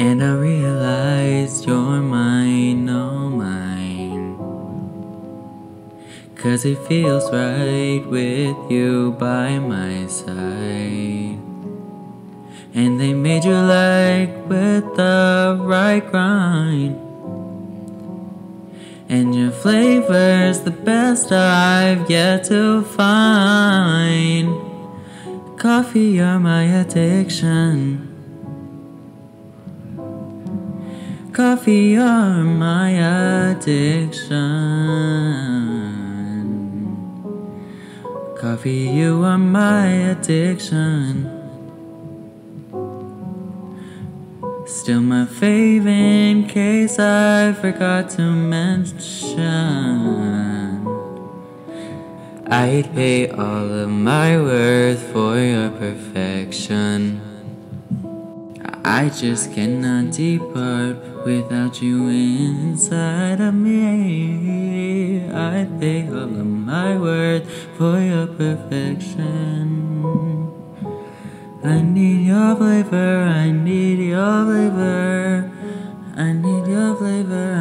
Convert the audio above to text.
And I realize you're mine, oh mine. 'Cause it feels right with you by my side. And they made you like with the right grind. And your flavor's the best I've yet to find. Coffee, you're my addiction. Coffee, you're my addiction. Coffee, you are my addiction. Still my fave in case I forgot to mention. I'd pay all of my worth for your perfection. I just cannot depart without you inside of me. I'd pay all of my worth for your perfection. I need your flavor, I need your flavor, I need your flavor.